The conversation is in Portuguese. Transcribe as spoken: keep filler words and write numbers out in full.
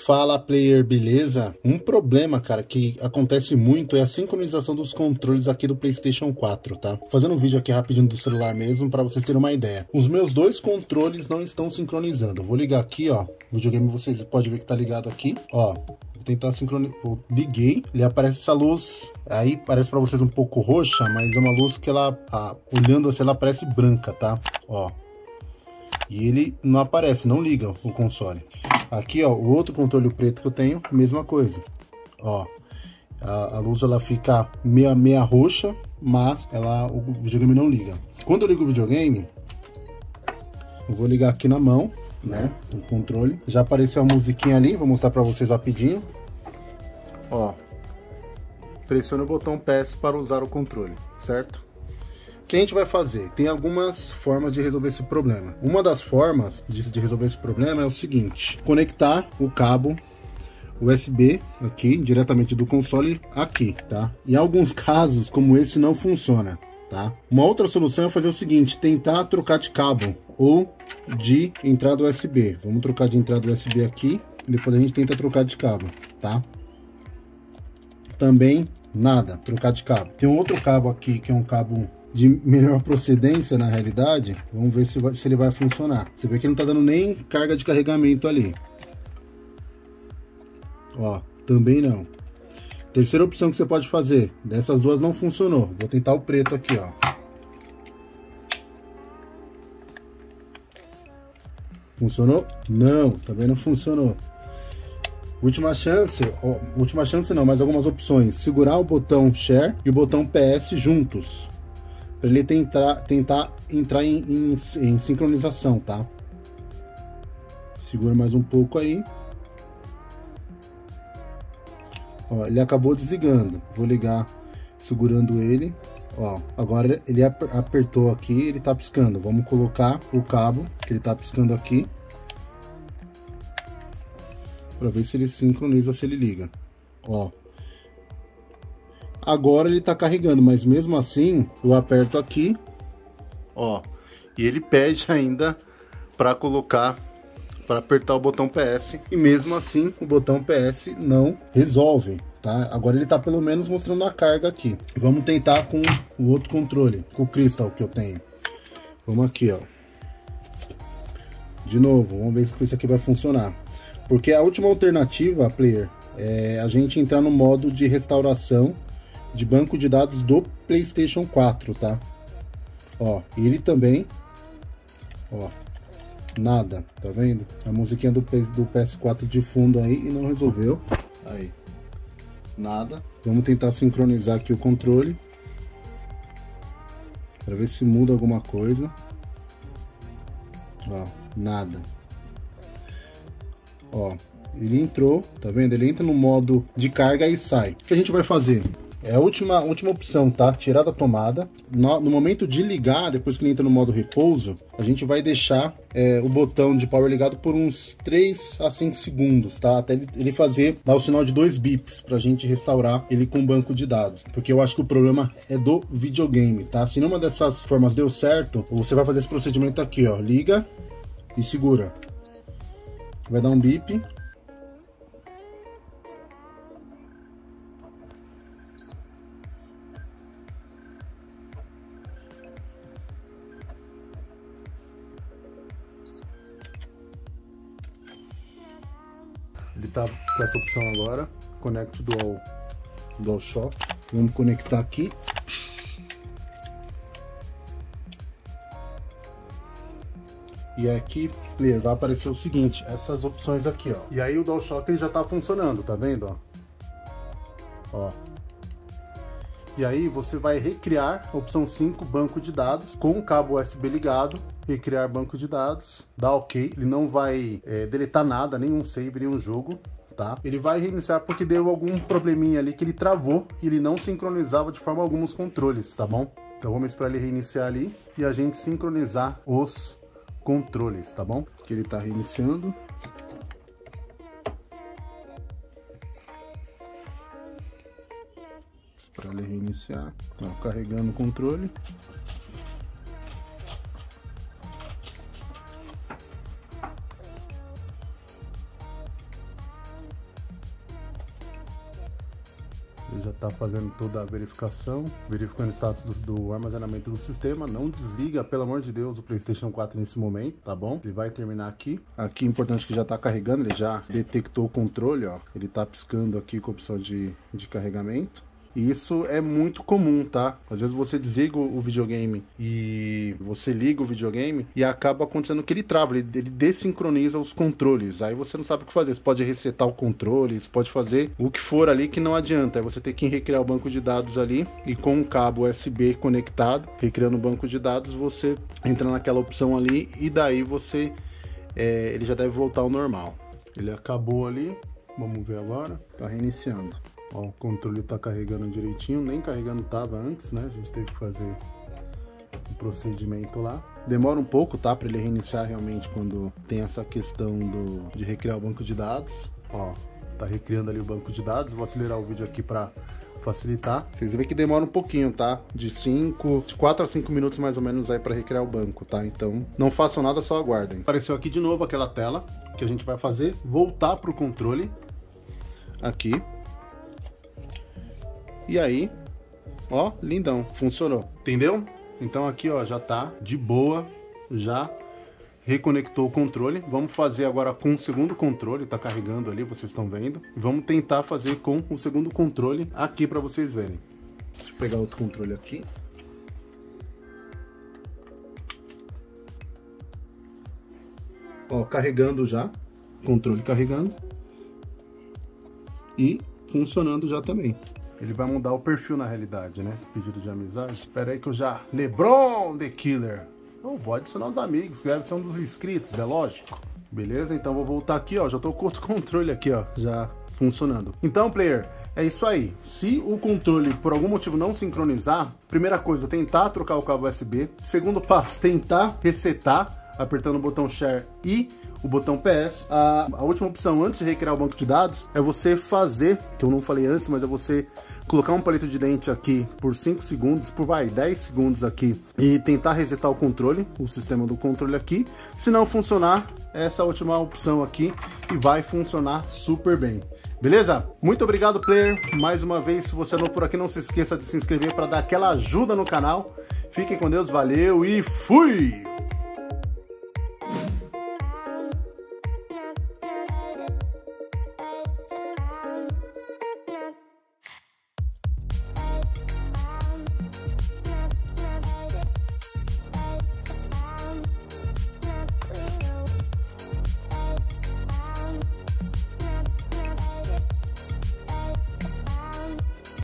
Fala, player, beleza? Um problema, cara, que acontece muito é a sincronização dos controles aqui do PlayStation quatro, tá? Fazendo um vídeo aqui rapidinho do celular mesmo, para vocês terem uma ideia. Os meus dois controles não estão sincronizando. Eu vou ligar aqui, ó. O videogame vocês podem ver que tá ligado aqui, ó. Vou tentar sincronizar. Liguei, ele aparece essa luz, aí parece para vocês um pouco roxa, mas é uma luz que ela, ah, olhando assim, ela parece branca, tá? Ó. E ele não aparece, não liga o console. Aqui, ó, o outro controle preto que eu tenho, mesma coisa. Ó, a, a luz ela fica meia, meia roxa, mas ela, o videogame não liga. Quando eu ligo o videogame, eu vou ligar aqui na mão, né, o controle. Já apareceu a musiquinha ali, vou mostrar pra vocês rapidinho. Ó, pressione o botão P S para usar o controle, certo? O que a gente vai fazer? Tem algumas formas de resolver esse problema. Uma das formas de, de resolver esse problema é o seguinte: conectar o cabo U S B aqui, diretamente do console aqui, tá? Em alguns casos, como esse, não funciona, tá? Uma outra solução é fazer o seguinte: tentar trocar de cabo ou de entrada U S B. Vamos trocar de entrada U S B aqui, e depois a gente tenta trocar de cabo, tá? Também nada, trocar de cabo. Tem um outro cabo aqui, que é um cabo de melhor procedência, na realidade. Vamos ver se, vai, se ele vai funcionar. Você vê que ele não tá dando nem carga de carregamento ali. Ó, também não. Terceira opção que você pode fazer, dessas duas não funcionou. Vou tentar o preto aqui, ó. Funcionou? Não, também não funcionou. Última chance, ó, última chance não, mas algumas opções. Segurar o botão Share e o botão P S juntos, para ele tentar, tentar entrar em, em, em sincronização, tá? Segura mais um pouco aí. Ó, ele acabou desligando. Vou ligar segurando ele. Ó, agora ele apertou aqui, ele tá piscando. Vamos colocar o cabo, que ele tá piscando aqui, para ver se ele sincroniza, se ele liga. Ó. Agora ele tá carregando, mas mesmo assim eu aperto aqui, ó, e ele pede ainda para colocar, para apertar o botão P S, e mesmo assim o botão P S não resolve, tá? Agora ele tá pelo menos mostrando a carga aqui. Vamos tentar com o outro controle, com o Crystal que eu tenho. Vamos aqui, ó. De novo, vamos ver se isso aqui vai funcionar. Porque a última alternativa, player, é a gente entrar no modo de restauração de banco de dados do PlayStation quatro, tá? Ó, ele também, ó, nada, tá vendo? A musiquinha do, do P S quatro de fundo aí e não resolveu. Aí, nada. Vamos tentar sincronizar aqui o controle, para ver se muda alguma coisa. Ó, nada. Ó, ele entrou, tá vendo? Ele entra no modo de carga e sai. O que a gente vai fazer? É a última, última opção, tá? Tirar da tomada. No, no momento de ligar, depois que ele entra no modo repouso, a gente vai deixar é, o botão de power ligado por uns três a cinco segundos, tá? Até ele, ele fazer, dar o sinal de dois bips, pra gente restaurar ele com o banco de dados. Porque eu acho que o problema é do videogame, tá? Se nenhuma dessas formas deu certo, você vai fazer esse procedimento aqui, ó. Liga e segura. Vai dar um bip. Ele tá com essa opção agora. Connect Dual, DualShock. Vamos conectar aqui. E aqui, player, vai aparecer o seguinte, essas opções aqui, ó. E aí o DualShock ele já tá funcionando, tá vendo, ó? Ó. E aí você vai recriar a opção cinco, banco de dados, com o cabo U S B ligado, recriar banco de dados, dá ok, ele não vai é, deletar nada, nenhum save, nenhum jogo, tá? Ele vai reiniciar porque deu algum probleminha ali que ele travou e ele não sincronizava de forma alguma os controles, tá bom? Então vamos esperar ele reiniciar ali e a gente sincronizar os controles, tá bom? Que ele tá reiniciando. Para ele reiniciar, ó, carregando o controle. tá fazendo toda a verificação, verificando o status do, do armazenamento do sistema. Não desliga, pelo amor de Deus, o PlayStation quatro nesse momento, tá bom? Ele vai terminar aqui. Aqui, importante que já tá carregando, ele já detectou o controle, ó. Ele tá piscando aqui com a opção de, de carregamento. E isso é muito comum, tá? Às vezes você desliga o videogame e você liga o videogame e acaba acontecendo que ele trava, ele, ele desincroniza os controles. Aí você não sabe o que fazer. Você pode resetar o controle, você pode fazer o que for ali que não adianta. Aí você tem que recriar o banco de dados ali e com um cabo U S B conectado, recriando o banco de dados, você entra naquela opção ali e daí você, é, ele já deve voltar ao normal. Ele acabou ali, vamos ver agora, tá reiniciando. Ó, o controle tá carregando direitinho, nem carregando tava antes, né? A gente teve que fazer o procedimento lá. Demora um pouco, tá? Para ele reiniciar realmente quando tem essa questão do, de recriar o banco de dados. Ó, tá recriando ali o banco de dados. Vou acelerar o vídeo aqui para facilitar. Vocês veem que demora um pouquinho, tá? De cinco, de quatro a cinco minutos mais ou menos aí para recriar o banco, tá? Então não façam nada, só aguardem. Apareceu aqui de novo aquela tela que a gente vai fazer, voltar pro controle aqui. E aí, ó, lindão, funcionou, entendeu? Então aqui, ó, já tá de boa, já reconectou o controle. Vamos fazer agora com o segundo controle, tá carregando ali, vocês estão vendo. Vamos tentar fazer com o segundo controle aqui para vocês verem. Deixa eu pegar outro controle aqui. Ó, carregando já, controle carregando e funcionando já também. Ele vai mudar o perfil na realidade, né? Pedido de amizade. Espera aí que eu já... LeBron The Killer. Oh, vou adicionar os amigos, que deve ser um dos inscritos, é lógico. Beleza? Então vou voltar aqui, ó. Já tô com outro controle aqui, ó. Já funcionando. Então, player, é isso aí. Se o controle, por algum motivo, não sincronizar, primeira coisa, tentar trocar o cabo U S B. Segundo passo, tentar resetar, apertando o botão Share e o botão P S. A, a última opção antes de recriar o banco de dados é você fazer, que eu não falei antes, mas é você colocar um palito de dente aqui por cinco segundos, por vai, dez segundos aqui, e tentar resetar o controle, o sistema do controle aqui. Se não funcionar, essa última opção aqui e vai funcionar super bem. Beleza? Muito obrigado, player. Mais uma vez, se você é novo por aqui, não se esqueça de se inscrever para dar aquela ajuda no canal. Fiquem com Deus, valeu e fui!